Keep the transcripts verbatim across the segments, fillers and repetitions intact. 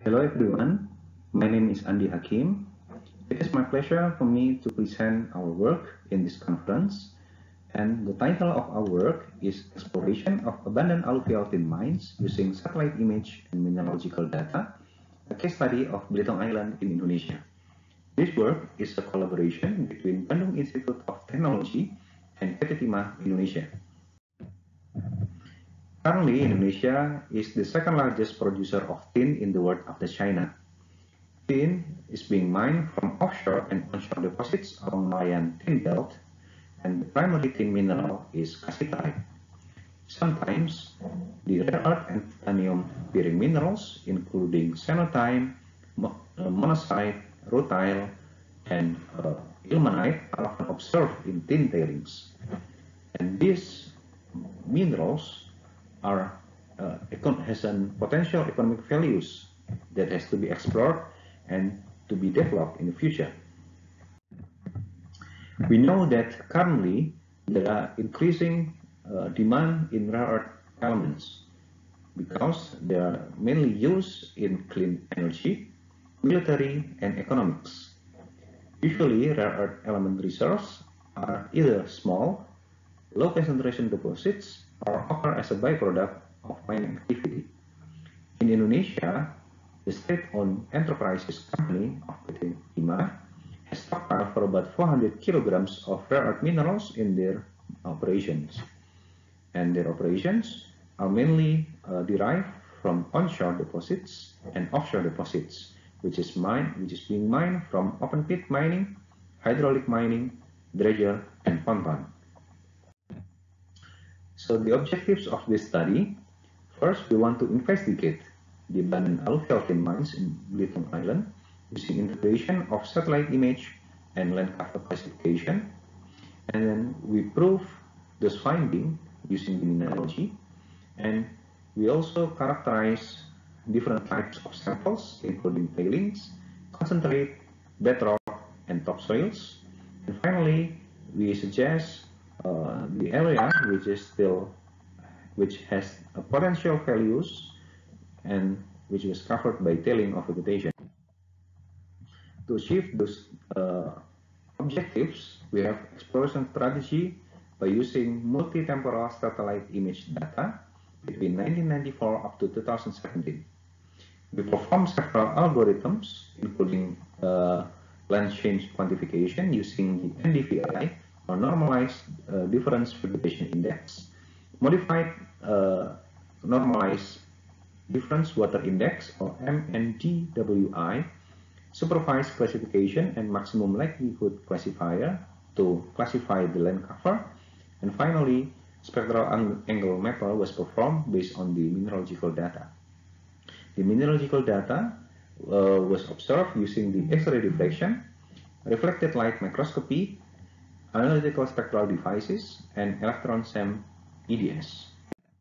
Hello everyone, my name is Andi Hakim. It is my pleasure for me to present our work in this conference, and the title of our work is Exploration of Abandoned Alluvial Tin Mines Using Satellite Image and Mineralogical Data, a case study of Belitung Island in Indonesia. This work is a collaboration between Bandung Institute of Technology and P T Timah Indonesia. Currently, Indonesia is the second largest producer of tin in the world after China. Tin is being mined from offshore and onshore deposits along Malayan Tin Belt, and the primary tin mineral is cassiterite. Sometimes, the rare earth and titanium-bearing minerals, including cyanotime, monazite, rutile, and uh, ilmenite, are often observed in tin tailings. And these minerals are uh, has a potential economic values that has to be explored and to be developed in the future. We know that currently there are increasing uh, demand in rare earth elements because they are mainly used in clean energy, military, and economics. Usually, rare earth element reserves are either small, low concentration deposits or occur as a byproduct of mining activity. In Indonesia, the state-owned enterprises company of P T Timah has stockpiled for about four hundred kilograms of rare earth minerals in their operations. And their operations are mainly uh, derived from onshore deposits and offshore deposits, which is mined, which is being mined from open pit mining, hydraulic mining, dredger, and ponton. So the objectives of this study: first, we want to investigate the abandoned alluvial tin mines in Belitung Island using integration of satellite image and land cover classification, and then we prove this finding using the mineralogy, and we also characterize different types of samples, including tailings, concentrate, bedrock, and topsoils, and finally we suggest Uh, the area which is still which has a potential values and which is covered by tailing of vegetation. To achieve those uh, objectives, we have exploration strategy by using multi-temporal satellite image data between nineteen ninety-four up to two thousand seventeen. We performed several algorithms, including uh, land change quantification using the N D V I, or normalized uh, difference vegetation index, modified uh, normalized difference water index, or M N D W I, supervised classification and maximum likelihood classifier to classify the land cover, and finally spectral angle mapper was performed based on the mineralogical data. The mineralogical data uh, was observed using the X-ray diffraction, reflected light microscopy, analytical spectral devices, and electron S E M E D S.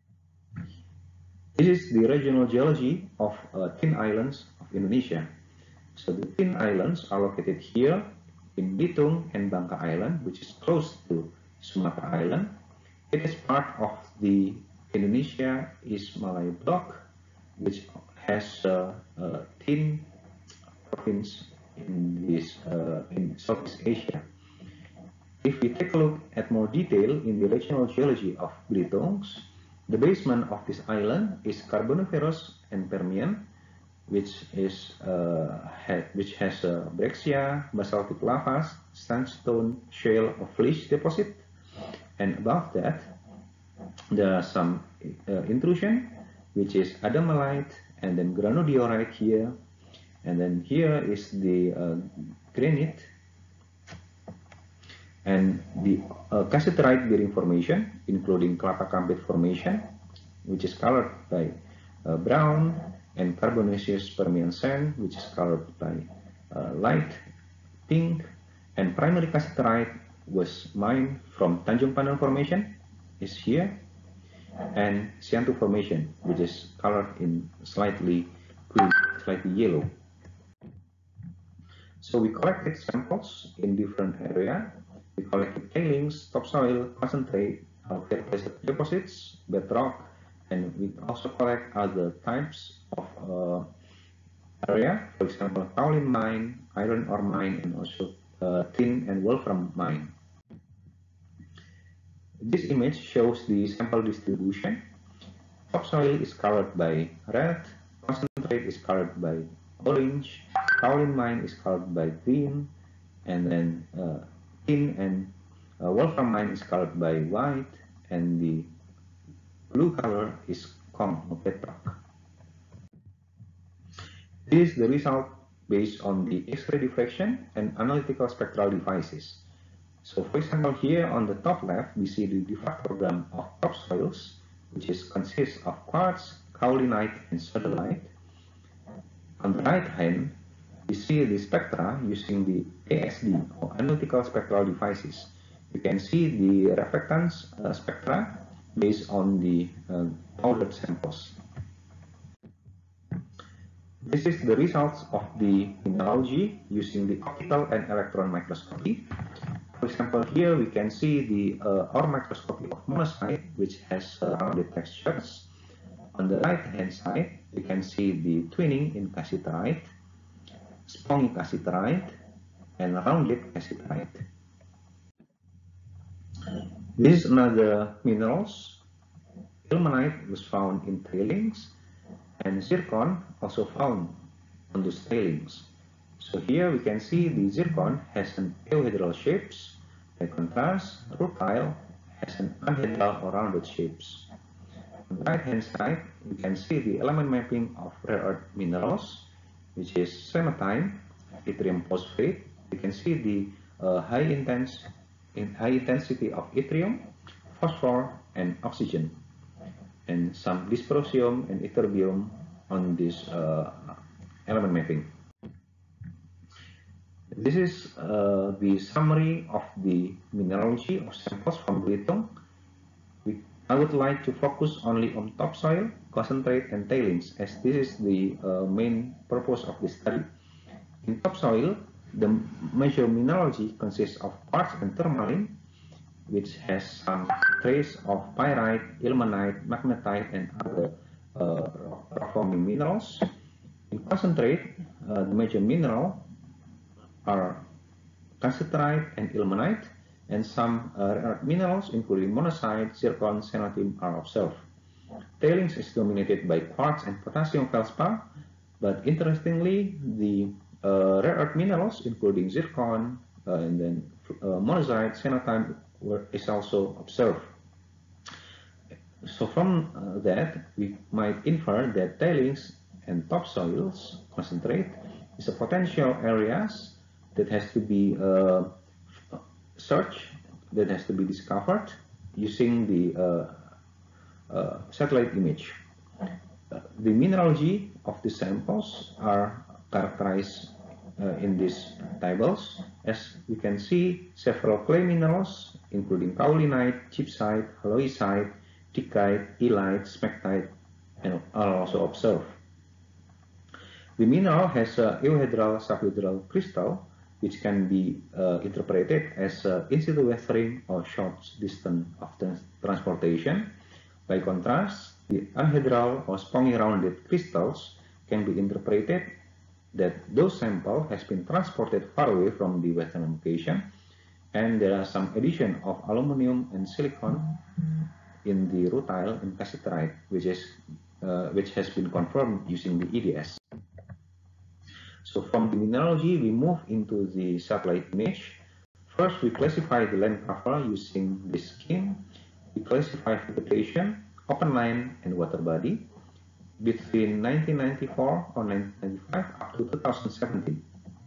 This is the regional geology of uh, tin islands of Indonesia. So the tin islands are located here in Belitung and Bangka Island, which is close to Sumatra Island. It is part of the Indonesia East Malaya block, which has a uh, uh, tin province in this uh, in Southeast Asia. If we take a look at more detail in the regional geology of Belitung, the basement of this island is Carboniferous and Permian, which is uh, ha which has uh, breccia, basaltic lavas, sandstone, shale, or flysch deposit, and above that there are some uh, intrusion, which is adamalite, and then granodiorite here, and then here is the uh, granite. And the uh, cassiterite bearing formation, including Kelapa Kambit formation, which is colored by uh, brown, and carbonaceous Permian sand, which is colored by uh, light pink, and primary cassiterite was mined from Tanjung Pandan formation, is here, and Siantu formation, which is colored in slightly green, slightly yellow. So we collected samples in different area. We collected tailings, topsoil, concentrate, alluvial deposits, bedrock, and we also collect other types of uh, area, for example, kaolin mine, iron ore mine, and also uh, tin and wolfram mine. This image shows the sample distribution. Topsoil is colored by red, concentrate is colored by orange, kaolin mine is colored by green, and then uh, tin and uh, wolfram mine is colored by white, and the blue color is corn or bedrock. This is the result based on the X-ray diffraction and analytical spectral devices. So for example, here on the top left, we see the diffractogram of topsoils, which is consists of quartz, kaolinite, and sodalite. On the right hand, we see the spectra using the A S D or analytical spectral devices. You can see the reflectance uh, spectra based on the uh, powdered samples. This is the results of the mineralogy using the optical and electron microscopy. For example, here we can see the uh, ore microscopy of monazite, which has uh, rounded textures. On the right hand side, we can see the twinning in cassiterite, spongy cassiterite, and rounded cassiterite. This is another minerals. Ilmenite was found in tailings, and zircon also found on those tailings. So here we can see the zircon has an euhedral shapes. By contrast, rutile has an anhedral or rounded shapes. On the right hand side, you can see the element mapping of rare earth minerals, which is cementine, yttrium phosphate. You can see the uh, high intense in high intensity of yttrium, phosphor, and oxygen, and some dysprosium and ytterbium on this uh, element mapping. This is uh, the summary of the mineralogy of samples from Belitung. We, I would like to focus only on topsoil, concentrate, and tailings, as this is the uh, main purpose of this study. In topsoil, the major mineralogy consists of quartz and tourmaline, which has some trace of pyrite, ilmenite, magnetite, and other uh, rock-forming minerals. In concentrate, uh, the major mineral are cassiterite and ilmenite, and some uh, rare earth minerals including monazite, zircon, xenotime are observed. Tailings is dominated by quartz and potassium feldspar, but interestingly, the uh, rare earth minerals including zircon uh, and then uh, monazite, xenotime were, is also observed. So from uh, that, we might infer that tailings and topsoils concentrate is a potential areas that has to be uh, searched, that has to be discovered using the uh, uh, satellite image. Uh, the mineralogy of the samples are characterized uh, in these tables. As we can see, several clay minerals, including kaolinite, gypsite, halloysite, dikite, illite, smectite, and are also observed. The mineral has a euhedral subhedral crystal, which can be uh, interpreted as uh, in situ weathering or short distance of transportation. By contrast, the anhedral or spongy rounded crystals can be interpreted that those sample has been transported far away from the weathering location, and there are some addition of aluminum and silicon in the rutile and cassiterite, which is uh, which has been confirmed using the E D S. So from the mineralogy, we move into the satellite image. First, we classify the land cover using this scheme. We classify vegetation, open line, and water body between nineteen ninety-four or nineteen ninety-five up to two thousand seventeen.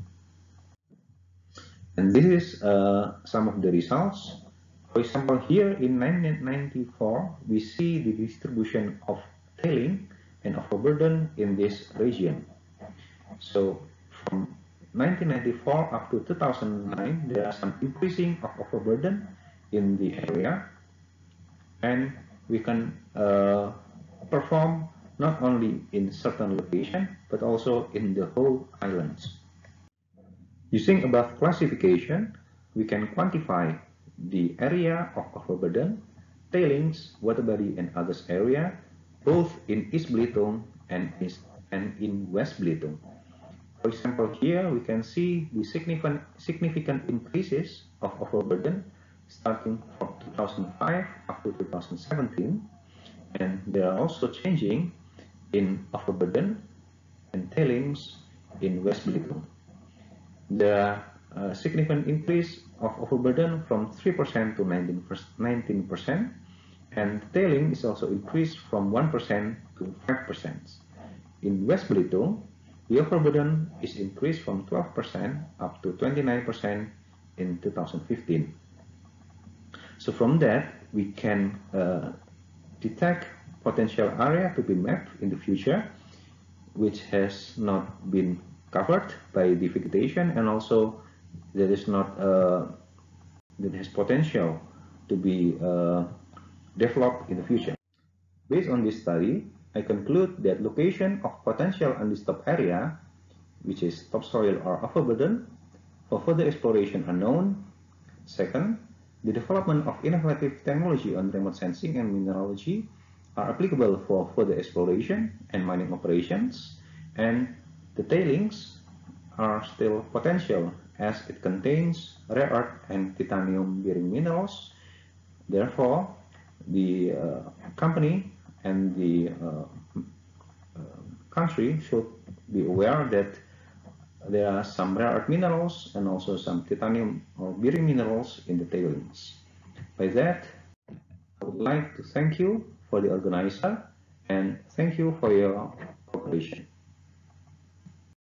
And this is uh, some of the results. For example, here in nineteen ninety-four, we see the distribution of tailing and overburden in this region. So from nineteen ninety-four up to two thousand nine, there are some increasing of overburden in the area, and we can uh, perform not only in certain location, but also in the whole islands. Using above classification, we can quantify the area of overburden, tailings, water body, and others area, both in East Belitung and, East, and in West Belitung. For example, here we can see the significant, significant increases of overburden starting from two thousand five up to two thousand seventeen, and they are also changing in overburden and tailings in West Belitung. The uh, significant increase of overburden from three percent to nineteen percent, and tailing is also increased from one percent to five percent. In West Belitung, the overburden is increased from twelve percent up to twenty-nine percent in two thousand fifteen. So from that, we can uh, detect potential area to be mapped in the future, which has not been covered by the vegetation, and also that is not uh, that has potential to be uh, developed in the future. Based on this study, I conclude that location of potential undisturbed area, which is topsoil or overburden, for further exploration are known. Second, the development of innovative technology on remote sensing and mineralogy are applicable for further exploration and mining operations, and the tailings are still potential as it contains rare earth and titanium-bearing minerals. Therefore, the uh, company and the uh, uh, country should be aware that there are some rare earth minerals and also some titanium or bearing minerals in the tailings. By that, I would like to thank you for the organizer and thank you for your cooperation.